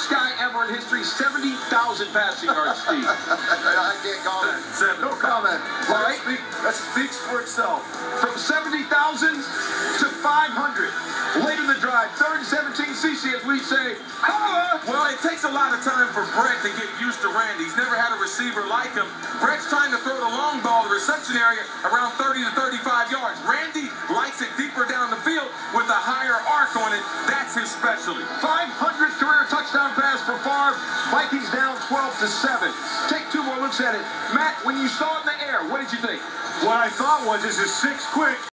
Fastest guy ever in history, 70,000 passing yards, Steve. I can't comment. No comment. All right. That speaks for itself. From 70,000 to 500. Late in the drive, 3rd and 17, CC, as we say, holla! Well, it takes a lot of time for Brett to get used to Randy. He's never had a receiver like him. Brett's trying to throw the long ball, the reception area, around 30 to 35 yards. Randy likes it deeper down the field with a higher arc on it. That's his specialty. 500th career touchdown pass for Favre. Vikings down 12 to 7. Take 2 more looks at it. Matt, when you saw it in the air, what did you think? What I thought was, this is 6 quick.